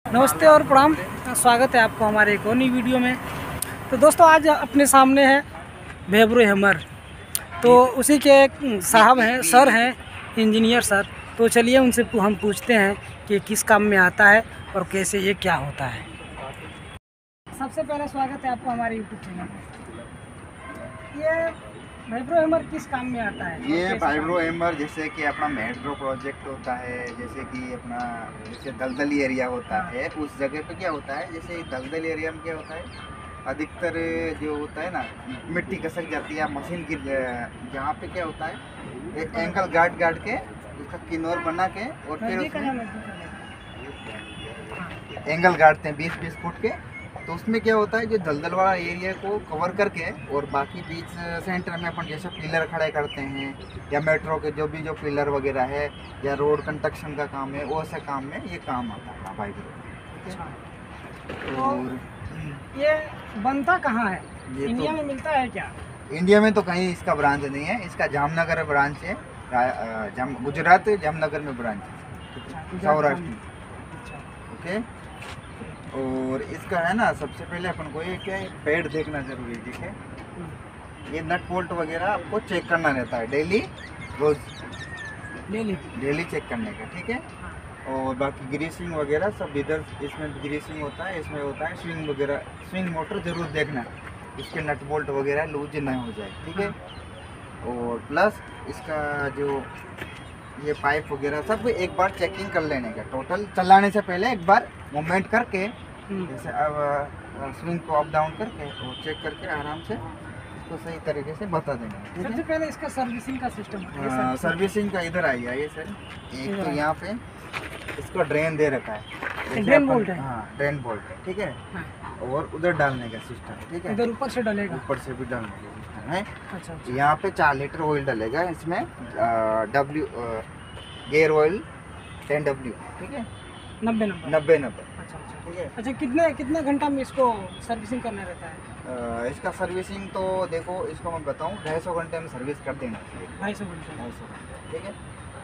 नमस्ते और प्रणाम। स्वागत है आपको हमारे एक और नई वीडियो में। तो दोस्तों आज अपने सामने है वाइब्रो हैमर। तो उसी के एक साहब हैं, सर हैं, इंजीनियर सर। तो चलिए उनसे हम पूछते हैं कि किस काम में आता है और कैसे ये क्या होता है। सबसे पहले स्वागत है आपको हमारे यूट्यूब चैनल में। ये वाइब्रो हैमर किस काम में आता है? ये वाइब्रो हैमर जैसे कि अपना मेट्रो प्रोजेक्ट होता है, जैसे कि अपना जैसे दलदली एरिया होता है, उस जगह पे क्या होता है, जैसे दलदली एरिया में क्या होता है, अधिकतर जो होता है ना, मिट्टी खसक जाती है, मशीन की जहाँ पे क्या होता है, एक एंगल गार्ड के उसका किनोर बना के और फिर उसमें एंगल गाड़ते हैं 20-20 फुट के। तो उसमें क्या होता है, जो दलदल वाला एरिया को कवर करके और बाकी बीच सेंटर में अपन जैसे पिलर खड़े करते हैं या मेट्रो के जो पिलर वगैरह है या रोड कंस्ट्रक्शन का काम है, वो से काम में ये काम आता है वाइब्रो। और ये बनता कहाँ है? इंडिया में मिलता है क्या? इंडिया में तो कहीं इसका ब्रांच नहीं है, इसका जामनगर ब्रांच है, गुजरात जामनगर में ब्रांच है, सौराष्ट्र में। ओके। और इसका है ना, सबसे पहले अपन को ये क्या है, पैड देखना जरूरी है। ठीक है, ये नट बोल्ट वगैरह आपको चेक करना रहता है रोज डेली चेक करने का। ठीक है, और बाकी ग्रीसिंग वगैरह सब इधर, इसमें ग्रीसिंग होता है, इसमें होता है स्विंग वगैरह, स्विंग मोटर जरूर देखना, इसके नट बोल्ट वगैरह लूज ना हो जाए। ठीक है, और प्लस इसका जो ये पाइप वगैरह सब एक बार चेकिंग कर लेने का, टोटल चलाने से पहले एक बार मूवमेंट करके, जैसे अब स्विंग को अप डाउन करके और चेक करके आराम से इसको सही तरीके से बता देंगे। सबसे पहले इसका सर्विसिंग का सिस्टम है। सर्विसिंग का इधर आई है सर। एक तो यहाँ पे इसको ड्रेन दे रखा है, ड्रेन बोल्ट है। हाँ, ड्रेन बोल्ट है। ठीक है, और उधर डालने का सिस्टम। ठीक है, इधर ऊपर से डलेगा, ऊपर से भी डालने का सिस्टम है। अच्छा। यहाँ पे 4 लीटर ऑयल डलेगा इसमें, गेयर ऑयल 10W। ठीक है, 90। ठीक है। अच्छा, कितने घंटा में इसको सर्विसिंग करना रहता है? इसका सर्विसिंग तो देखो, इसको मैं बताऊँ 250 घंटे में सर्विस कर देना चाहिए। 250 घंटे। ठीक है,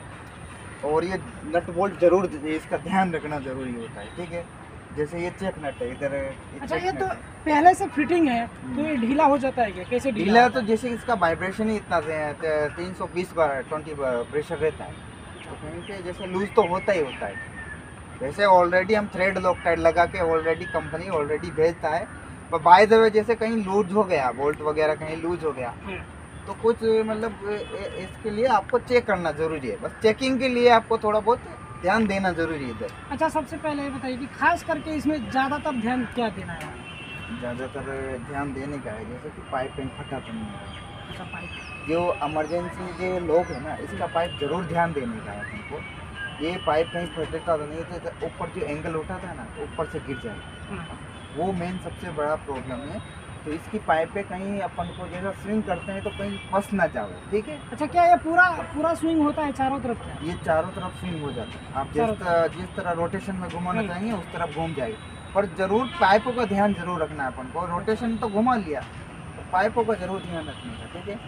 और ये नट बोल्ट जरूर इसका ध्यान रखना जरूरी होता है। ठीक है, जैसे ये चेक नट है इधर। अच्छा, ये तो पहले से फिटिंग है तो ये ढीला हो जाता है क्या? कैसे ढीला? तो जैसे इसका वाइब्रेशन ही इतना 320 बार 20 प्रेशर रहता है, तो कहीं पे जैसे लूज तो होता ही होता है। वैसे ऑलरेडी हम थ्रेड लॉकटाइट लगा के ऑलरेडी कंपनी ऑलरेडी भेजता है, पर बाय द वे जैसे कहीं लूज हो गया, बोल्ट वगैरह कहीं लूज हो गया, तो कुछ मतलब इसके लिए आपको चेक करना जरूरी है। बस चेकिंग के लिए आपको थोड़ा बहुत ध्यान देना जरूरी है इधर। अच्छा, सबसे पहले ये बताइए कि खास करके इसमें ज़्यादातर ध्यान क्या देना है? ज़्यादातर ध्यान देने का है जैसे कि पाइपिंग फटा तो नहीं है। अच्छा, पाइप जो इमरजेंसी के लोग हैं ना, इसका पाइप जरूर ध्यान देने का है हमको। ये पाइप कहीं फटता तो नहीं, तो ऊपर जो एंगल उठाता है ना, ऊपर से गिर जाए, वो मेन सबसे बड़ा प्रॉब्लम है। तो इसकी पाइप पे कहीं अपन को जैसा स्विंग करते हैं तो कहीं फंस ना जाओ। ठीक है। अच्छा, क्या ये पूरा स्विंग होता है चारों तरफ का? ये चारों तरफ स्विंग हो जाता है। आप जिस तरह रोटेशन में घुमाना चाहेंगे उस तरफ घूम जाएगी, पर जरूर पाइपों का ध्यान जरूर रखना है अपन को। रोटेशन तो घुमा लिया, तो पाइपों का जरूर ध्यान रखने का। ठीक है,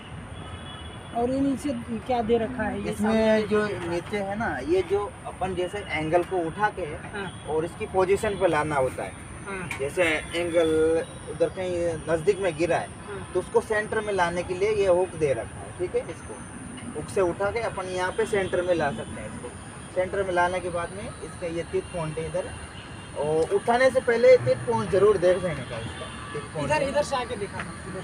और ये नीचे क्या दे रखा है? इसमें जो नीचे है ना, ये जो अपन जैसे एंगल को उठा के और इसकी पोजीशन पे लाना होता है। जैसे एंगल उधर कहीं नज़दीक में गिरा है, तो उसको सेंटर में लाने के लिए ये हुक दे रखा है। ठीक है, इसको हुक से उठा के अपन यहाँ पे सेंटर में ला सकते हैं। इसको सेंटर में लाने के बाद में इसका ये टिप पॉइंट है इधर, और उठाने से पहले टिप पॉइंट जरूर देख लेने का। इसका टिप पॉइंट इधर से आके दिखा,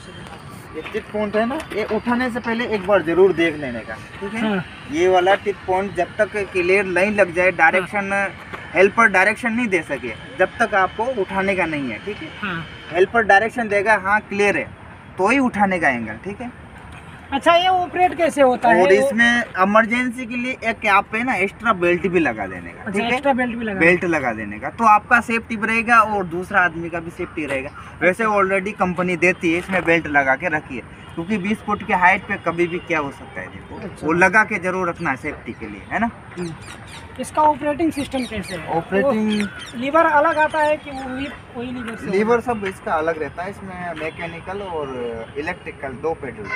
ये टिप पॉइंट है ना, ये उठाने से पहले एक बार जरूर देख लेने का। ठीक है, ये वाला टिप पॉइंट जब तक क्लियर लाइन लग जाए, डायरेक्शन हेल्पर डायरेक्शन नहीं दे सके, जब तक आपको उठाने का नहीं है। ठीक है, हेल्पर डायरेक्शन देगा, हाँ क्लियर है, तो ही उठाने का एंगल। ठीक है। अच्छा, ये ऑपरेट कैसे होता है? और इसमें इमरजेंसी के लिए एक आप पे ना एक्स्ट्रा बेल्ट भी लगा देने का। ठीक है, एक्स्ट्रा बेल्ट लगा देने का, तो आपका सेफ्टी भी रहेगा और दूसरा आदमी का भी सेफ्टी रहेगा। वैसे ऑलरेडी कंपनी देती है, इसमें बेल्ट लगा के रखिए, क्योंकि 20 फुट के हाइट पे कभी भी क्या हो सकता है, देखो। अच्छा। वो लगा के जरूर रखना है सेफ्टी के लिए, है ना। इसका ऑपरेटिंग सिस्टम कैसे है? ऑपरेटिंग लीवर अलग आता है कि वही लीवर से? लीवर सब इसका अलग रहता है। इसमें मैकेनिकल और इलेक्ट्रिकल दोनों पेडल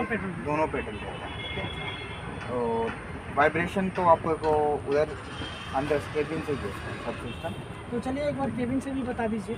रहता है। और वाइब्रेशन तो आपको उधर अंदर केबिन से ही सब सिस्टम तो चलिए एक बार केबिन से भी बता दीजिए।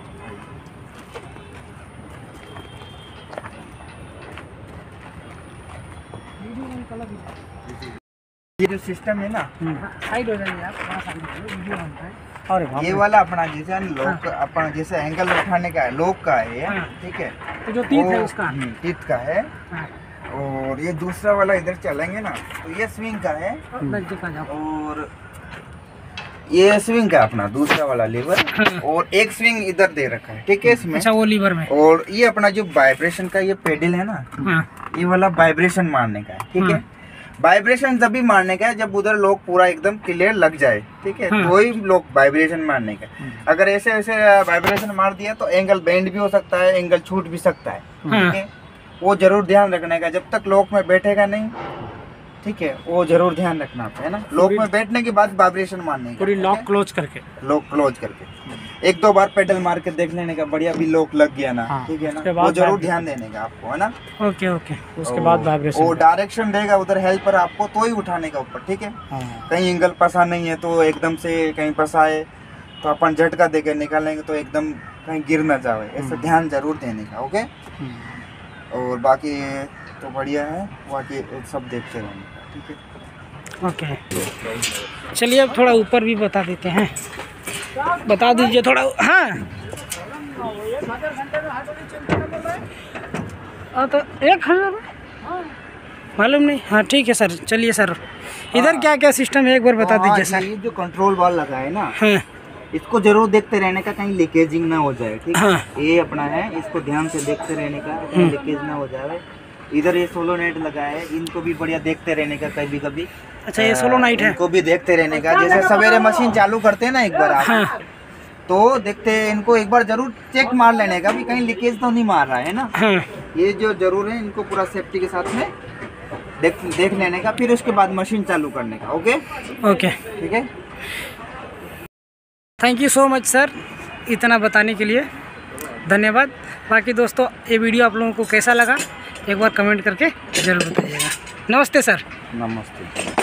ये जो सिस्टम है ना, साइड हो जाइए आप, थोड़ा साइड हो जाइए, वीडियो बनता है। और ये वाला अपना जैसे लॉक, अपना जैसे एंगल उठाने का है, लॉक का है ये, ठीक है। तो जो टीथ है उसका, टीथ का है। और ये दूसरा वाला इधर चलेंगे ना, तो ये स्विंग का है। और ये स्विंग का अपना दूसरा वाला लीवर, और एक स्विंग इधर दे रखा है, ठीक है इसमें। अच्छा, वो लीवर में। और ये अपना जो वाइब्रेशन का ये पेडल है ना, ये वाला वाइब्रेशन मारने का है, ठीक है। वाइब्रेशन तभी मारने का है जब उधर लोग पूरा एकदम क्लियर लग जाए, ठीक है, तो ही लोग वाइब्रेशन मारने का। अगर ऐसे ऐसे वाइब्रेशन मार दिया तो एंगल बेंड भी हो सकता है, एंगल छूट भी सकता है, ठीक है। वो जरूर ध्यान रखने का, जब तक लॉक में बैठेगा नहीं, ठीक है, वो जरूर ध्यान रखना है ना। लॉक में बैठने के बाद वाइब्रेशन मारने का, पूरी लॉक क्लोज करके, लॉक क्लोज करके एक दो बार पेडल मार के देख लेने का, बढ़िया भी लॉक लग गया ना, ठीक है ना, वो जरूर ध्यान देने का आपको, है ना। Okay okay. उसके बाद वाइब्रेशन, वो डायरेक्शन देगा उधर हेल्पर आपको, तो ही उठाने का ऊपर, ठीक है। कहीं एंगल फंसा नहीं है तो एकदम से कहीं फंसा है तो अपन झटका देके निकालेंगे तो एकदम कहीं गिर ना जाए, ऐसा ध्यान जरूर देने का। ओके। और बाकी तो बढ़िया है, बाकी सब देखते रहेंगे, ठीक है। ओके, चलिए अब थोड़ा ऊपर भी बता देते हैं, बता दीजिए थोड़ा। हाँ तो 1000 मालूम नहीं। हाँ ठीक है सर, चलिए सर, इधर क्या क्या सिस्टम है एक बार बता दीजिए सर। ये जो कंट्रोल बॉल लगा है ना, हाँ, इसको जरूर देखते रहने का, कहीं लीकेजिंग ना हो जाए, ठीक है। हाँ। ये अपना है, इसको ध्यान से देखते रहने का, कहीं लीकेज ना हो जाए। इधर ये सोलो नाइट लगा है, इनको भी बढ़िया देखते रहने का कभी कभी। अच्छा, ये सोलो नाइट है, इनको भी देखते रहने का। जैसे सवेरे मशीन चालू करते हैं ना एक बार आप, हाँ। तो देखते हैं, इनको एक बार जरूर चेक मार लेने का भी कहीं लीकेज तो नहीं मार रहा है ना। हाँ। ये जो जरूर है, इनको पूरा सेफ्टी के साथ में देख लेने का, फिर उसके बाद मशीन चालू करने का। ओके ओके, ठीक है। Thank you so much sir, इतना बताने के लिए धन्यवाद। बाकी दोस्तों, ये वीडियो आप लोगों को कैसा लगा एक बार कमेंट करके ज़रूर बताइएगा। नमस्ते सर। नमस्ते।